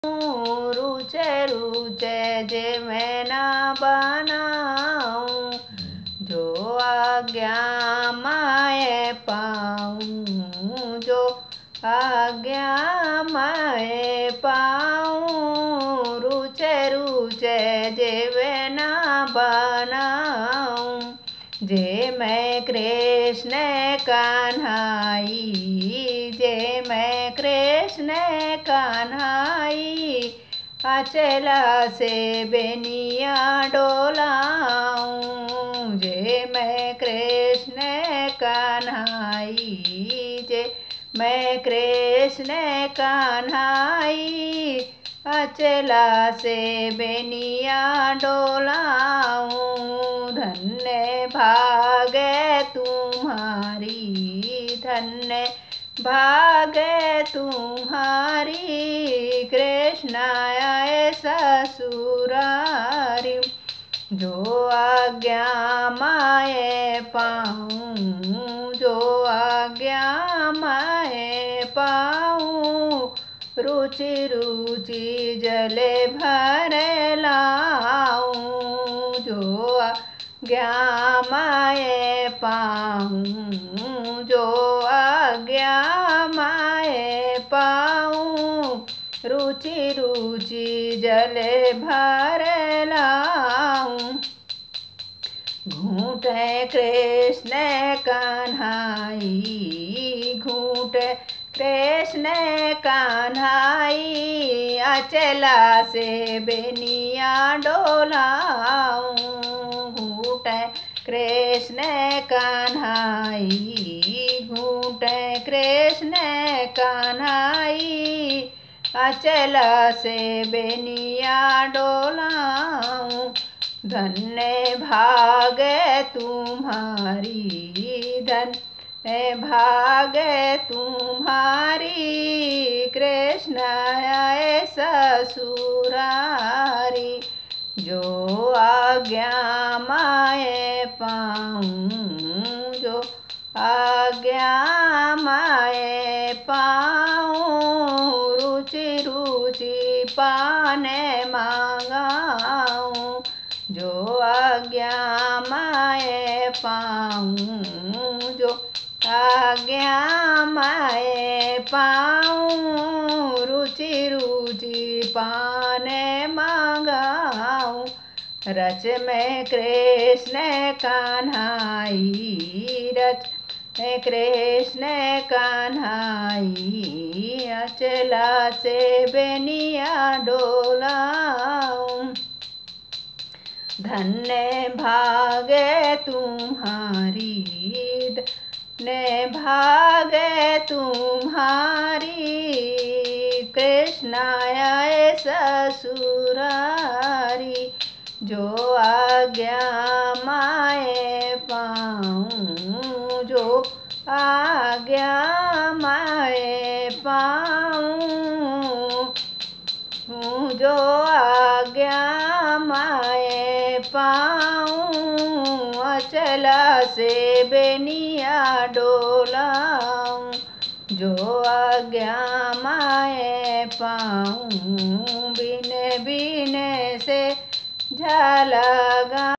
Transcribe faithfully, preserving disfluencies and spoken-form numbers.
रुचे रुचे जे मैं ना बनाऊं, जो आज्ञा मैं पाऊं, जो आज्ञा मैं पाऊं। रुचे रुचे जे मैं ना बनाऊं, जे मैं कृष्ण कन्हाई, जे मैं कृष्ण कन्हाई। अचला से बेनिया डोलाऊं, जे मैं कृष्ण कन्हाई, जे मैं कृष्ण कन्हाई। अचला से बेनिया डोलाऊं। धन्य भागे तुम्हारी, धन्य भागे तुम्हारी। कृष्ण आए ससुरारी, जो आज्ञा मैं पाऊं, जो आज्ञा मैं पाऊं। रुचि रुचि जले भर लाऊं, जो आज्ञा मैं पाऊं, जो आज्ञा मैं पाऊं। रुचि रुचि जले भर लाऊं। घूंटे कृष्ण कन्हाई, घूंटे कृष्ण कन्हाई। अचला से बेनिया डोलाऊं, घूंटे कृष्ण कन्हाई, घूंटे कृष्ण कन्हाई। अचला से बेनिया डोलाऊं। धन्य भागे तुम्हारी, धन्य भागे तुम्हारी। कृष्ण आए ससुरारी, जो आज्ञा मैं पाऊं, जो आज्ञा मैं पाऊं। रुचि रुचि पाने मांगाऊं, जो आज्ञा मैं पाऊं, जो आज्ञा मैं पाऊं। रुचि रुचि पाने मांगाऊं। रच में कृष्ण कन्हाई, रच में कृष्ण कन्हाई। अचला से बेनिया डोलाऊं। धन्य भागे तुम्हारी, धन्य भागे तुम्हारी। कृष्ण आए ससुरारी, जो आज्ञा मैं पाऊं, जो आज्ञा मैं पाऊं, जो आज्ञा मैं पाऊं। अचला से बेनिया डोलाऊं, जो आज्ञा मैं पाऊं। बिन बिन से झालगा